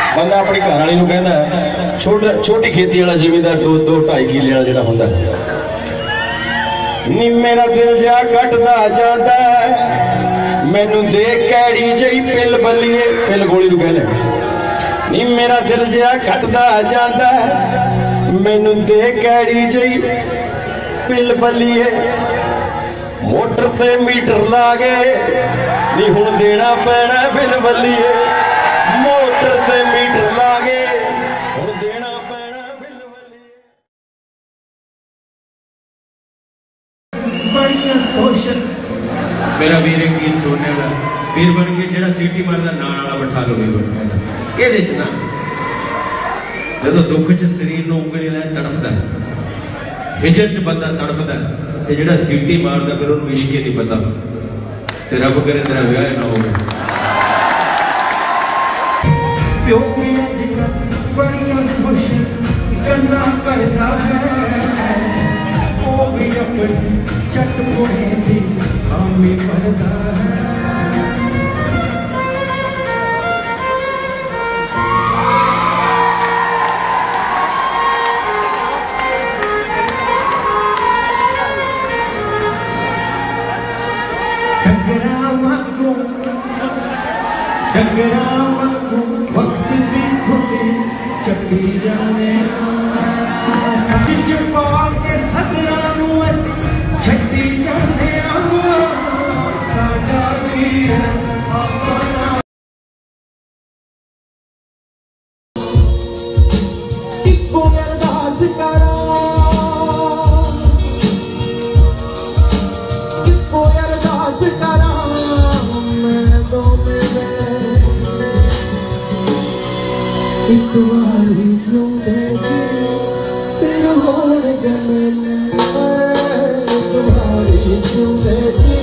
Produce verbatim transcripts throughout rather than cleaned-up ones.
बंदा अपनी घर वाली कहता छोटा छोटी खेती वाला जिमीदार दो दो ढाई किले वाला जो होंगे नी मेरा दिल जा कटदा जांदा मैनू दे कैड़ी जई पिल बल्लीए पिल गोली कहने नी मेरा दिल जा कटदा जांदा मैनू दे कैड़ी जई पिल बल्लीए मोटर ते मीटर ला गए नी हुण देना पैना बिल बल्लीए मोटर ते मीटर ला गए हुण देना पैना बिल बल्लीए। बड़ियां सोशल मेरा वीर की सोने वाला वीर बन के जेड़ा सीटी मारदा नाल वाला बैठा लो वीर बन के ਇਹਦੇ ਚ ना ਜਦੋਂ दुख च शरीर ਨੂੰ ਉਂਗਲੀ ਲੈ ਤੜਫਦਾ हिजर च बंदा तड़फदा ते जेड़ा सीटी मारदा फिर उन्हें इश्क नहीं पता ते रब करे तेरा विआह ना होवे। प्यो भी अजकल बड़ियां सोशल गल्लां करदा है ओ भी अपनी चटपुड़े दी हामी भरदा है। डंगरा वांगू वक्त दी खुदी चट्टी जाने सच पाल के सदरा नू असी छट्टी जाने साडा वीर अपना इको अरदास करा इको अरदास करा मैं तो मेरे एक बारी जिंदे फिर होड़ गए एक बारी जिंदे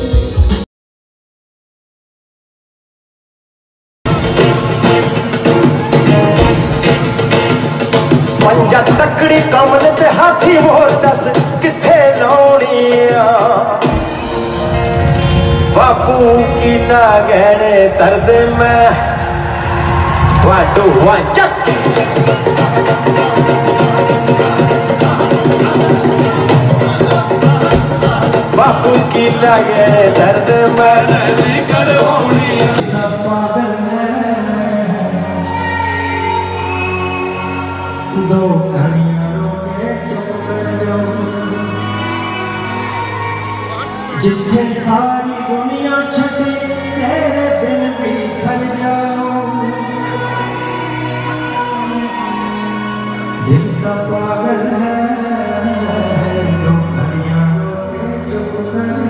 पंजा तकड़ी कमल ते हाथी मोर दस किथे लाउणी बापू की ना गहने तरदे मैं One, two, one, jump! बापू की लगे दर्द में नहीं करवानी पागल है दो कहानियां रोके चुप कर जाओ जिथे सारी दुनिया छटे तेरे बिन भी सज जाओ दिल का पागल है लोग कहानियां रोके चुप कर